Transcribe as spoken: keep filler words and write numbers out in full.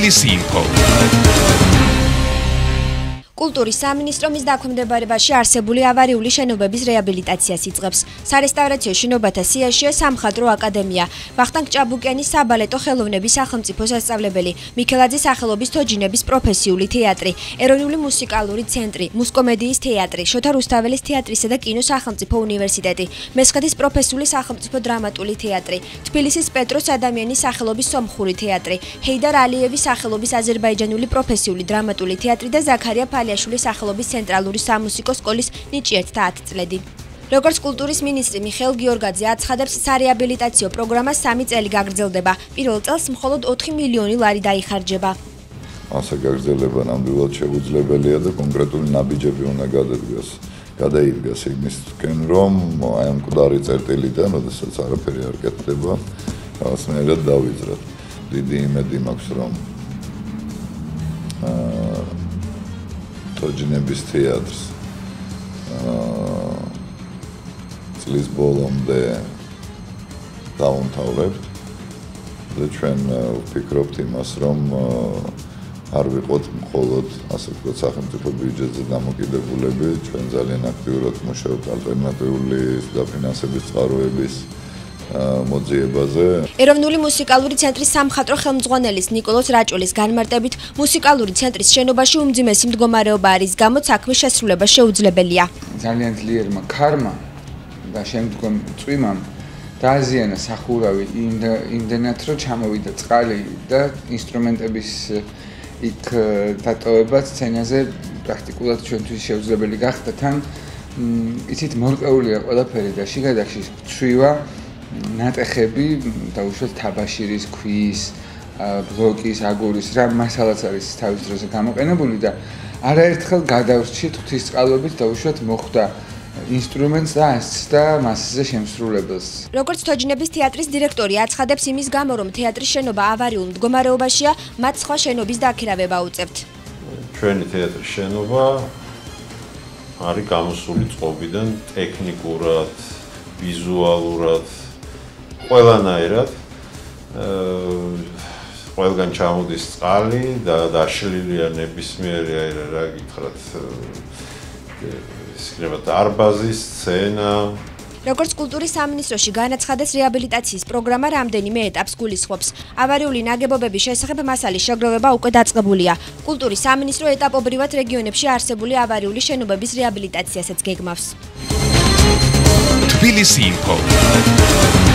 თბილისი ინფო. კულტურის სამინისტრო მის დაქვემდებარებაში არსებული ავარიული შენობების რეაბილიტაციას იწყებს. სარესტავრაციო შენობათა სიაშია სამხატვრო აკადემია, ვახტანგ ჭაბუკიანის საბალეტო ხელოვნების სახელმწიფო სასწავლებელი, მიქელაძის სახელობის თოჯინების პროფესიული თეატრი, ეროვნული მუსიკალური ცენტრი, მუსკომედიის თეატრი, შოთა რუსთაველის თეატრისა და კინოს სახელმწიფო უნივერსიტეტი, მესხეთის პროფესიული სახელმწიფო დრამატული თეატრი, თბილისის პეტროს ადამიანის სახელობის სომხური თეატრი, ჰეიდარ ალიევის სახელობის აზერბაიჯანული პროფესიული დრამატული თეატრი და ზაქარია ფალიაშვილის სახელობის ცენტრალური სამუსიკო სკოლის ნიჭი ერთთა ათწლედი. როგორც კულტურის მინისტრი მიხეილ გიორგაძე აცხადებს, სარეაბილიტაციო პროგრამა სამი წელი გაგრძელდება. პირველ წელს მხოლოდ ოთხი მილიონი ლარი დაიხარჯება. ასე გაგრძელება ნამდვილად შეუძლებელია და კონკრეტული ნაბიჯები უნდა გადადგას. გადაიდგას იმისკენ, რომ აი ამ მკვდარი წერტილიდან, როდესაც არაფერი არ კეთდება, რაღაცნაირად დავიძრათ. დიდი იმედი მაქვს, რომ თოჯინების თეატრს წლის ბოლომდე დავუმთავრებთ და ჩვენ ვფიქრობთ იმას, რომ არ ვიყოთ მხოლოდ ასე ვთქვათ სახელმწიფო ბიუჯეტზე დამოკიდებულები, ჩვენ ძალიან აქტიურად მუშაობთ ალტერნატიული დაფინანსების წყაროების მოძიებაზე. ეროვნული მუსიკალური ცენტრის სამხატვრო ხელმძღვანელის ნიკოლოზ რაჭულის განმარტებით, მუსიკალური ცენტრის შენობაში უმძიმესი მდგომარეობა არის, გამოც საქმის შესრულება შეუძლებელია. ძალიან ძლიერმა ქარმა და შემდგომ წვიმამ დააზიანა სახურავი იმდენად, რომ ჩამოვიდა წყალი და ინსტრუმენტების იქ დატოვება სცენაზე პრაქტიკულად ჩვენთვის შეუძლებელი გახდა. თან იცით მორყეულია ყველაფერი და შიგადახში ცვივა ნატეხები დაუშვათ თაბაშირის, ქვის, ბლოკის, აგურის რა მასალაც არის თავის დროზე გამოყენებული და არაერთხელ გადავრჩით ღვთისწყალობით დაუშვათ მოხვდა ინსტრუმენტს და ასცდა მასზე შემსრულებელს. როგორც თოჯინების თეატრის დირექტორი აცხადებს, იმის გამო, რომ თეატრის შენობა ავარიულ მდგომარეობაშია, მათ სხვა შენობის დაქირავება უწევთ. ჩვენი თეატრის შენობა არის გამოსული წყობიდან ტექნიკურად, ვიზუალურად ყველანაირად ყველგან ჩამოდის წყალი და დაშლილია ნებისმიერი რა გითხრათ ისქნება დარბაზი, სცენა. როგორც კულტურის სამინისტროში განაცხადეს, რეაბილიტაციის პროგრამა რამდენიმე ეტაპს გულისხმობს. ავარიული ნაგებობების შესახებ მასალის შეგროვება უკვე დაწყებულია. კულტურის სამინისტრო ეტაპობრივად რეგიონებში არსებული ავარიული შენობების რეაბილიტაციასაც გეგმავს. თბილისი ინფო.